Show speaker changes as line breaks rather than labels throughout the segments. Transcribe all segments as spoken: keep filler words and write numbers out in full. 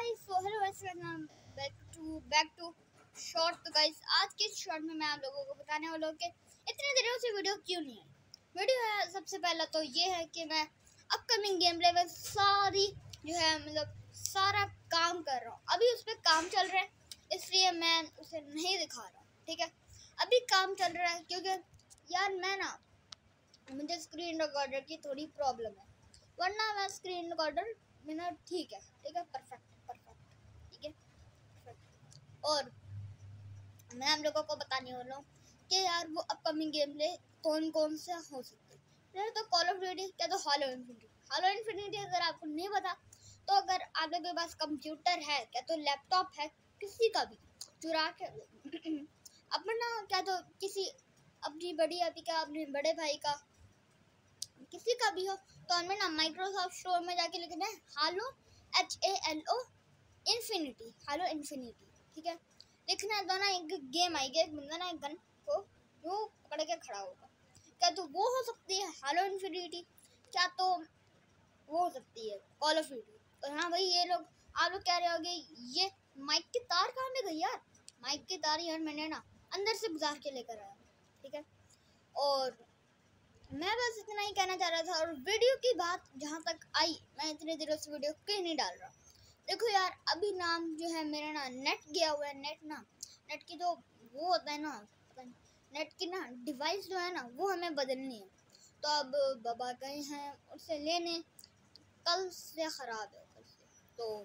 Guys, so hello guys, back to back to short. तो guys, आज के short में मैं आप लोगों को बताने वाला हूँ कि इतने दिनों से वीडियो क्यों नहीं आई। वीडियो है सबसे पहला तो ये है कि मैं अपकमिंग गेम लेवल सारी जो है मतलब सारा काम कर रहा हूँ। अभी उस पर काम चल रहा है, इसलिए मैं उसे नहीं दिखा रहा हूँ। ठीक है, अभी काम चल रहा है क्योंकि यार मैं ना मुझे स्क्रीन रिकॉर्डर की थोड़ी प्रॉब्लम है, वरना मैं स्क्रीन रिकॉर्डर मेरा ठीक है ठीक है परफेक्ट परफेक्ट ठीक है परफेक्ट। और मैं हम लोगों को बताने वाला हूँ कि यार वो अपकमिंग गेम प्ले कौन कौन से हो सकते हैं। पहले तो कॉल ऑफ ड्यूटी, क्या तो हालो इन्फिनिटी। हालो इन्फिनिटी अगर आपको नहीं पता तो अगर आप लोगों के पास कंप्यूटर है, क्या तो लैपटॉप है, किसी का भी चुरा के अपना, क्या तो किसी अपनी बड़ी आपी का, अपने बड़े भाई का, किसी का भी हो, तो हमें ना माइक्रोसॉफ्ट स्टोर में जाके लिखना है halo H A L O infinity, halo infinity. ठीक है, लिखना है तो ना एक गेम आएगी, एक बंदा ना एक गन को यूँ पकड़ के खड़ा होगा। क्या तो वो हो सकती है हालो इन्फिनिटी, क्या तो वो हो सकती है कॉल ऑफ ड्यूटी। तो हाँ भाई, ये लोग आप लोग कह रहे होगे ये माइक की तार कहाँ में गई यार। माइक की तार यार मैंने ना अंदर से गुजार के लेकर आया। ठीक है, और मैं बस इतना ही कहना चाह रहा था। और वीडियो की बात जहाँ तक आई, मैं इतने दिनों से वीडियो क्यों नहीं डाल रहा। देखो यार, अभी नाम जो है मेरा ना नेट गया हुआ है। नेट ना नेट की जो वो होता है ना, नेट की ना डिवाइस जो है ना वो हमें बदलनी है। तो अब बाबा गए हैं उसे लेने, कल से ख़राब है कल से, तो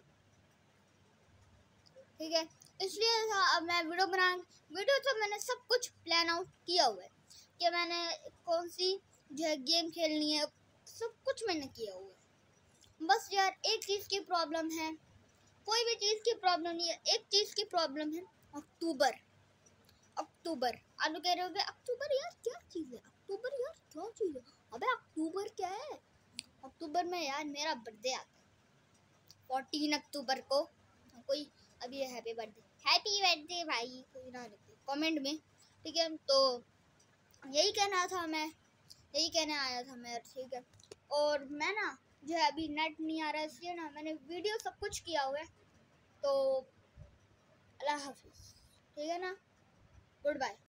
ठीक है, इसलिए अब मैं वीडियो बना वीडियो तो मैंने सब कुछ प्लान आउट किया हुआ है कि मैंने कौन सी जो है गेम खेलनी है, सब कुछ मैंने किया हुआ है। बस यार एक चीज़ की प्रॉब्लम है, कोई भी चीज़ की प्रॉब्लम नहीं है, एक चीज़ की प्रॉब्लम है अक्टूबर। अक्टूबर आप लोग कह रहे होगे अक्टूबर यार क्या चीज़ है, अक्टूबर यार क्या चीज़ है। अबे अक्टूबर क्या है, अक्टूबर में यार मेरा बर्थडे आता है फोर्टीन अक्टूबर को। कोई अभी हैप्पी बर्थडे हैप्पी बर्थडे भाई कोई ना लिखते कमेंट में। ठीक है, तो यही कहना था, मैं यही कहने आया था मैं। ठीक है, और मैं ना जो है अभी नेट नहीं आ रहा है, इसलिए ना मैंने वीडियो सब कुछ किया हुआ है। तो अल्लाह हाफिज़, ठीक है ना, गुड बाय।